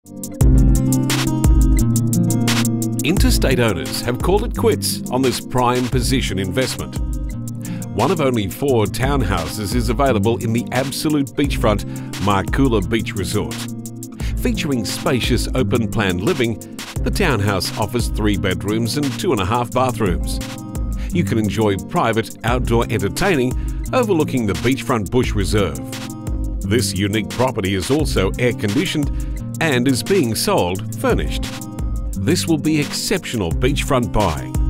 Interstate owners have called it quits on this prime position investment. One of only 4 townhouses is available in the absolute beachfront Marcoola Beach Resort. Featuring spacious open-plan living, the townhouse offers 3 bedrooms and 2.5 bathrooms. You can enjoy private outdoor entertaining overlooking the beachfront bush reserve. This unique property is also air-conditioned and is being sold furnished. This will be exceptional beachfront buying.